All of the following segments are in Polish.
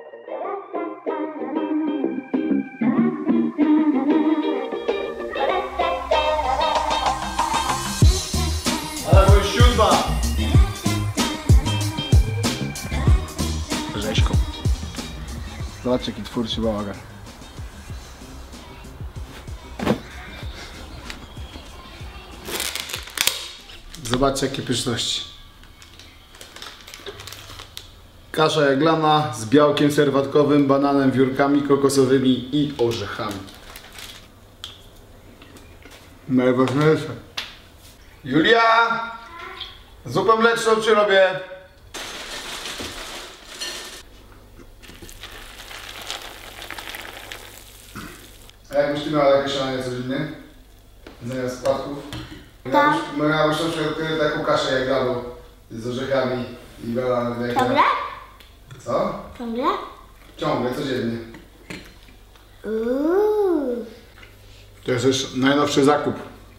Ale bo już 7. Rzeźką. Zobaczcie, jaki twórczy bałagan. Zobaczcie, jakie pyszności. Kasza jaglana z białkiem serwatkowym, bananem, wiórkami kokosowymi i orzechami. Najważniejsze. Julia! Zupę mleczną ci robię. A jak myślimy o jakieś śniadanie codziennie? Zamiast płatków? Tak. Moja już taką kaszę jaglaną z orzechami i bananem. Ciągle? Co? Ciągle? Ciągle, codziennie. To jest też najnowszy zakup.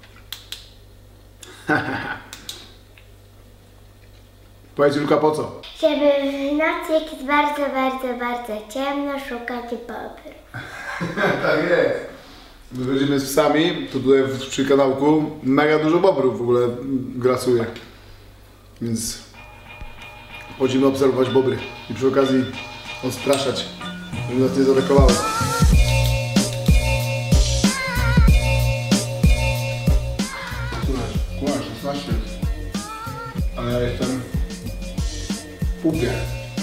Powiedz Julka, po co? Żeby w nocy, jak jest bardzo ciemno, szukać bobry. Tak jest. My chodzimy z psami, to tutaj przy kanałku mega dużo bobrów w ogóle grasuje. Więc chodzimy obserwować bobry i przy okazji odstraszać, żeby nas nie zaatakowały. Kłasz, 16. Ale ja jestem w pupie.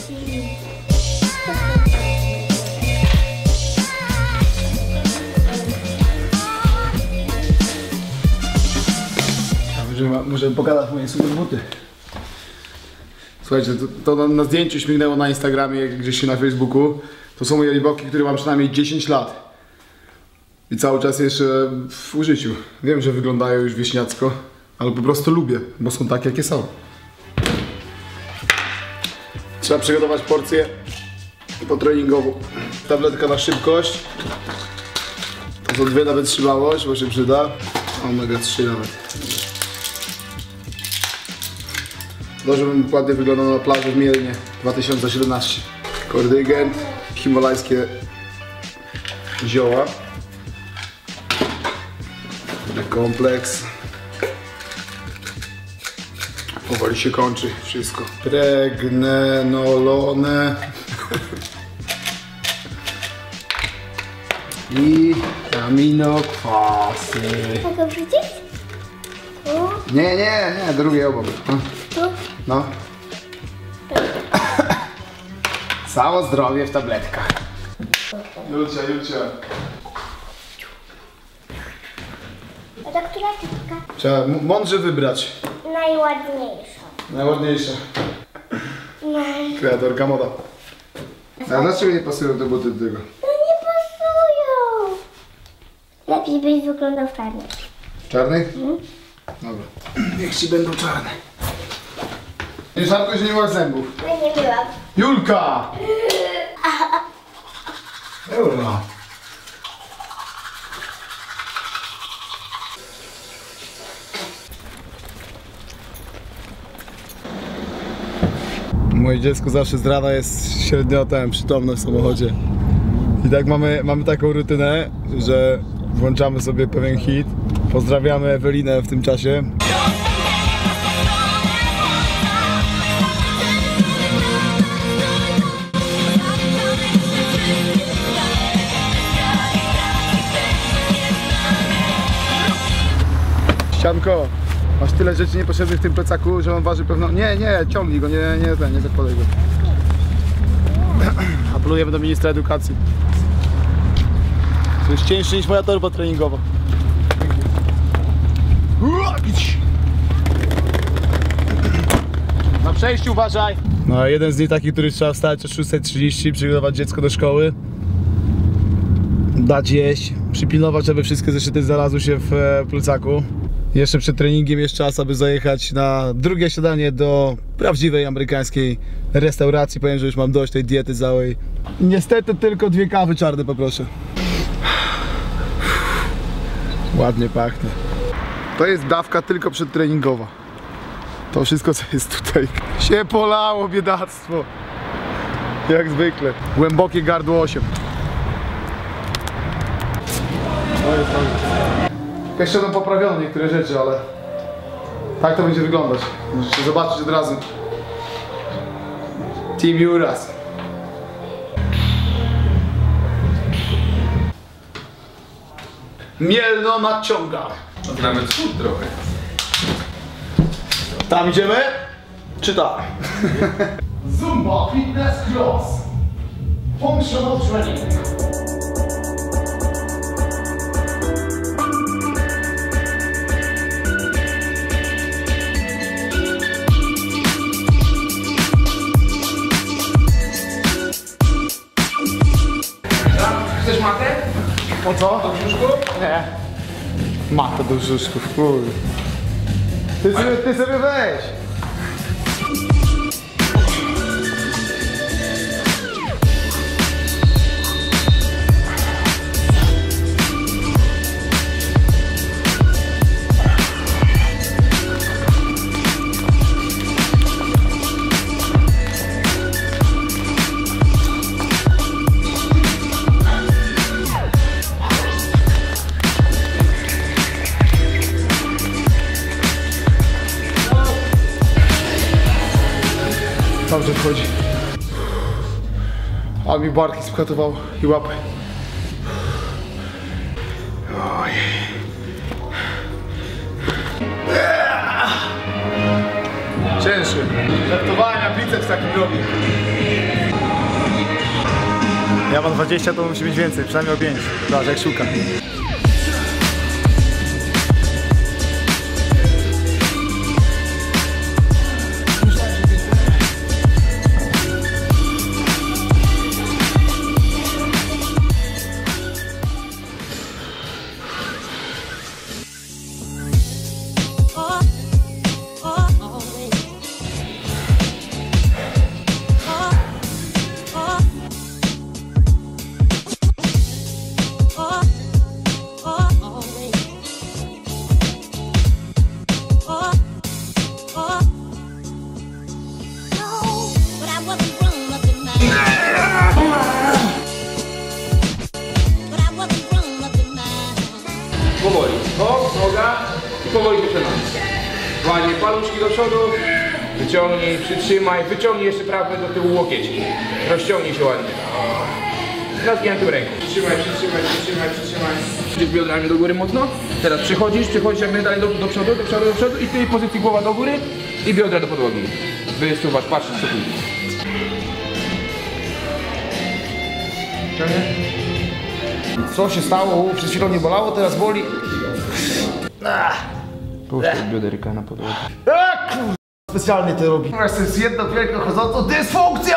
Możemy pokazać moje super buty. Słuchajcie, to na zdjęciu śmignęło na Instagramie, gdzieś na Facebooku. To są moje Reeboki, które mam przynajmniej 10 lat. I cały czas jeszcze w użyciu. Wiem, że wyglądają już wieśniacko, ale po prostu lubię, bo są takie, jakie są. Trzeba przygotować porcję potreningową. Tabletka na szybkość. To są 2 nawet trzymałość, bo się przyda. Omega 3 nawet. To, żebym ładnie wyglądał na plaży w Mielnie 2017. Kordygent, himalajskie zioła. Kompleks. Powoli się kończy wszystko. Pregnenolone. I aminokwasy. Mogę wrzucić? Nie, drugie obok. No. Całe zdrowie w tabletkach. Julcia. A to która ciutka? Trzeba mądrze wybrać. Najładniejsza. Kreatorka moda. A dlaczego nie pasują te buty do tego? No nie pasują. Lepiej byś wyglądał w czarnych. Czarnych? Dobra. Niech ci będą czarne. Nie szarpko, że nie ma zębów. No nie byłam. Julka! Euro. Moje dziecko zawsze z rana jest średniotem, przytomne w samochodzie. I tak mamy taką rutynę, że włączamy sobie pewien hit. Pozdrawiamy Ewelinę w tym czasie. Ścianko, masz tyle rzeczy niepotrzebnych w tym plecaku, że on waży pewno... Nie, ciągnij go, nie zakładaj go. Apelujemy do ministra edukacji. To jest cięższy niż moja torba treningowa. Na przejściu uważaj! No, jeden z dni takich, który trzeba wstać o 6:30, przygotować dziecko do szkoły. Dać jeść, przypilnować, żeby wszystkie zeszyty znalazły się w plecaku. Jeszcze przed treningiem jest czas, aby zajechać na drugie śniadanie do prawdziwej amerykańskiej restauracji. Powiem, że już mam dość tej diety całej. Niestety tylko 2 kawy czarne poproszę. Ładnie pachnie. To jest dawka tylko przedtreningowa. To wszystko, co jest tutaj, się polało, biedactwo. Jak zwykle. Głębokie gardło 8. No jest dobrze. Jeszcze tam poprawiono niektóre rzeczy, ale tak to będzie wyglądać. Możecie zobaczyć od razu. Team Juras. Mielno nadciąga. Nawet cud trochę. Tam idziemy? Czy tam? Zumba Fitness Cross. Functional Training. Chcesz matę? Po co? Do brzuszku? Nie. Matę do brzuszków, kurde. Ty sobie weź. Dobrze wchodzi. A mi barki skatował i łapy. Oj. Cięższy. Żartowania, biceps taki robi. Ja mam 20, to musi być więcej, przynajmniej o 5. Zobacz, jak szuka. Powoli. Hop, noga i powoli wyprzedam. Ładnie paluszki do przodu. Wyciągnij, przytrzymaj. Wyciągnij jeszcze prawy do tyłu łokieć. Rozciągnij się ładnie. Nazgiętą ręką. Przytrzymaj. Idziesz biodrami do góry mocno. Teraz przechodzisz jak najdalej do przodu i w tej pozycji głowa do góry i biodra do podłogi. Wysuwasz, patrzysz co tu. Co się stało? Przed chwilą nie bolało, teraz boli. Puszczaj bioderka na podłogę. Specjalnie to robi. Jestem z jedną wielką chodzącą dysfunkcją!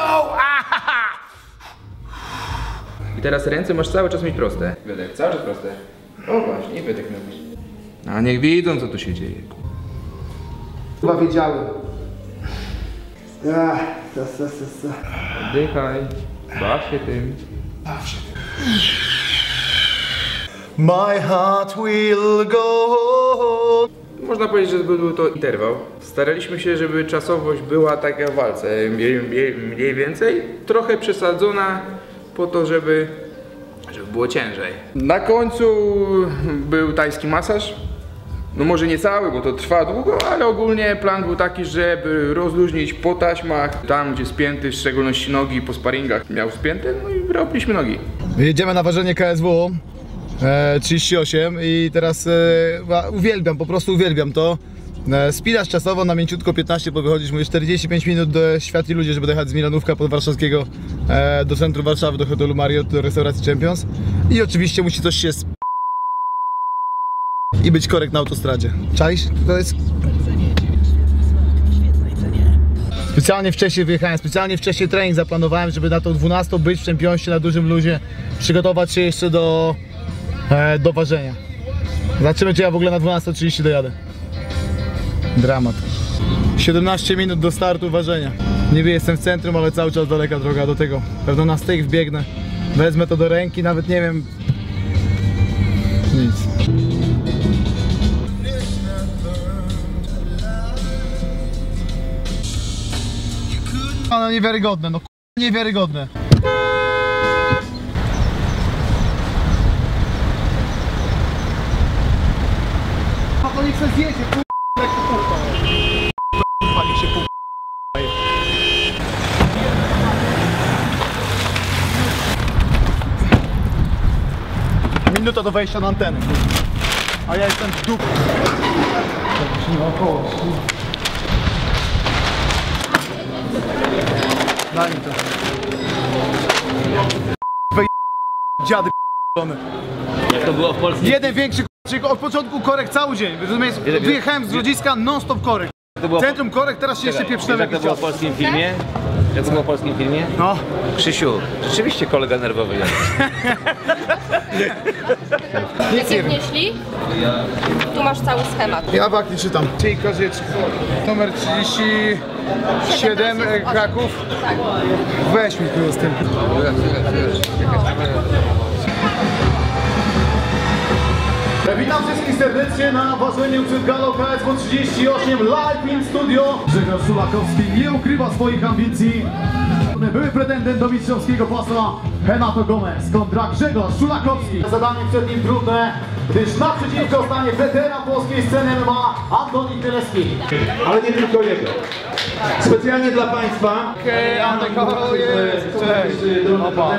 I teraz ręce masz cały czas mieć proste. Biodek, cały czas proste. O właśnie, i biodek miał być. A niech widzą co tu się dzieje. Chyba wiedziałem. Oddychaj, baw się tym. My heart will go on. Można powiedzieć, że był to interwał. Staraliśmy się, żeby czasowość była tak jak w walce, mniej więcej. Trochę przesadzona po to, żeby było ciężej. Na końcu był tajski masaż. No może nie cały, bo to trwa długo, ale ogólnie plan był taki, żeby rozluźnić po taśmach, tam gdzie spięty, w szczególności nogi po sparingach miał spięte, no i robiliśmy nogi. Jedziemy na ważenie KSW 38 i teraz uwielbiam, po prostu uwielbiam to. Spinasz czasowo na mięciutko 15, bo wychodzisz, mówisz 45 minut do Świat i Ludzie, żeby dojechać z Milanówka pod Warszawskiego do centrum Warszawy, do hotelu Marriott, do restauracji Champions. I oczywiście musi coś się i być korekt na autostradzie. Czaisz? To jest... Specjalnie wcześniej wyjechałem, specjalnie wcześniej trening zaplanowałem, żeby na tą 12 być w Championsie na dużym luzie, przygotować się jeszcze do ważenia. Zobaczymy, czy ja w ogóle na 12:30 dojadę. Dramat. 17 minut do startu ważenia. Niby jestem w centrum, ale cały czas daleka droga do tego. Pewno na styk wbiegnę. Wezmę to do ręki, nawet nie wiem. Nic. No niewiarygodne, no niewiarygodne. A to niech se zjedzie, jak to kurwa. Niech się Minuta do wejścia na antenę. A ja jestem w dupie. Daj mi to. Dziady p***one. Jak to było w Polsce? Jeden większy k***, od początku korek cały dzień. Rozumiesz? Wyjechałem z Grodziska non-stop korek. Centrum korek, teraz się jeszcze pieprznęły. Jak to było w polskim filmie? Jak to było w polskim filmie? No. Krzysiu, rzeczywiście kolega nerwowy jest. Nic nie wiem. Wnieśli? Tu masz cały schemat. Ja wak nie czytam. Czyli Koziecz, numer 37, Kraków. Weź mi tu z tym. Witam wszystkich serdecznie na ważeniu przed galą KSW 38 live in studio. Grzegorz Szulakowski nie ukrywa swoich ambicji. Były pretendent do mistrzowskiego pasa Renato Gomez kontra Grzegorz Szulakowski. Zadanie przed nim trudne, gdyż naprzeciwko stanie weteran polskiej sceny MMA Antoni Teleski. Ale nie tylko jego. Specjalnie dla Państwa. Cześć. Opa.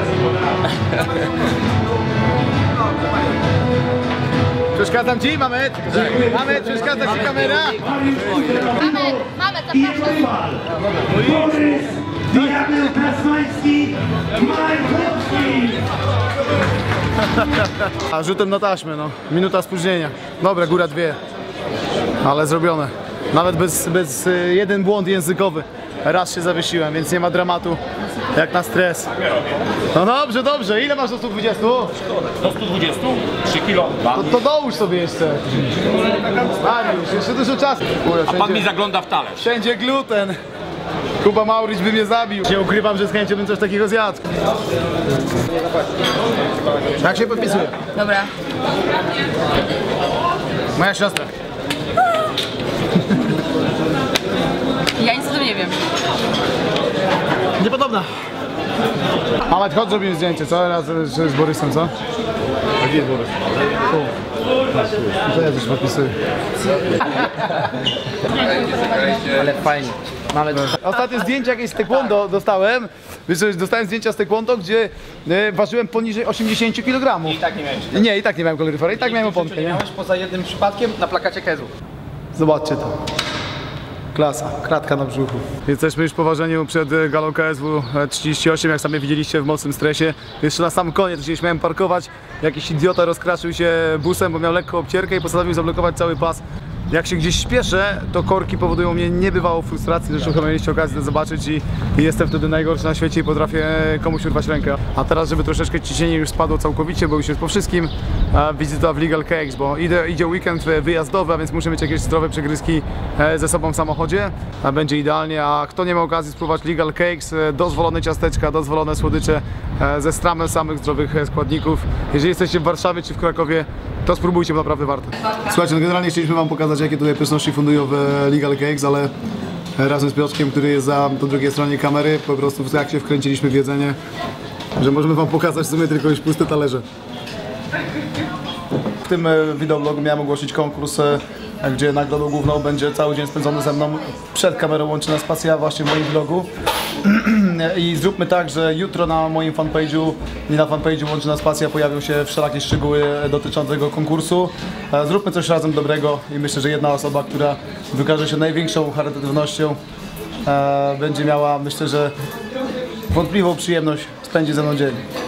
Przeszkadzam ci, Mamet? Mamet, przeszkadza ci kamera? Mamy, I jego rywal. Borys Diabeł Tasmański, Majkowski. A rzutem na taśmę, no. Minuta spóźnienia. Dobra, góra 2. Ale zrobione. Nawet bez jeden błąd językowy. Raz się zawiesiłem, więc nie ma dramatu jak na stres. No dobrze, dobrze. Ile masz do 120? Do 120? 3 kilo. To dołóż sobie jeszcze. Mariusz, jeszcze dużo czasu. A pan mi zagląda w talerz. Wszędzie gluten. Kuba Mauryć by mnie zabił. Nie ukrywam, że z chęcią bym coś takiego zjadł. Tak się podpisuje. Dobra. Moja siostra. Ja nic o tym nie wiem. Niepodobna. Mamet, chodź zrobimy zdjęcie, co? Raz z Borysem, co? A gdzie jest Borys? To ja też podpisuję. Ale fajnie. Ostatnie zdjęcie jakieś z taekwondo dostałem. Wiesz co, dostałem zdjęcia z taekwondo, gdzie ważyłem poniżej 80 kg. I tak nie miałem. Nie, i tak nie miałem kaloryfera, i tak miałem oponkę, nie? Miałeś poza jednym przypadkiem na plakacie KSW. Zobaczcie to. Klasa, kratka na brzuchu. Jesteśmy już po ważeniu przed galą KSW 38, jak sami widzieliście, w mocnym stresie. Jeszcze na sam koniec, gdzieś miałem parkować, jakiś idiota rozkraszył się busem, bo miał lekką obcierkę i postanowił zablokować cały pas. Jak się gdzieś śpieszę, to korki powodują mnie niebywałą frustrację, zresztą chyba mieliście okazję to zobaczyć i jestem wtedy najgorszy na świecie i potrafię komuś urwać rękę. A teraz, żeby troszeczkę ciśnienie już spadło całkowicie, bo już jest po wszystkim, wizyta w Legal Cakes, bo idzie weekend wyjazdowy, a więc muszę mieć jakieś zdrowe przegryzki ze sobą w samochodzie, a będzie idealnie. A kto nie ma okazji spróbować Legal Cakes, dozwolone ciasteczka, dozwolone słodycze ze stramem samych zdrowych składników. Jeżeli jesteście w Warszawie czy w Krakowie, to spróbujcie, bo naprawdę warto. Słuchajcie, no generalnie chcieliśmy wam pokazać, jakie tutaj pyszności fundują w Legal Cakes, ale razem z Piotrkiem, który jest po drugiej stronie kamery, po prostu jak się wkręciliśmy w jedzenie, że możemy wam pokazać w sumie tylko już puste talerze. W tym wideoblogu miałem ogłosić konkurs, gdzie nagrodą główną będzie cały dzień spędzony ze mną przed kamerą Łączna Spacja, właśnie w moim vlogu. I zróbmy tak, że jutro na moim fanpage'u i na fanpage'u Łączna Spacja pojawią się wszelakie szczegóły dotyczące tego konkursu. Zróbmy coś razem dobrego i myślę, że jedna osoba, która wykaże się największą charytatywnością, będzie miała, myślę, że wątpliwą przyjemność spędzi ze mną dzień.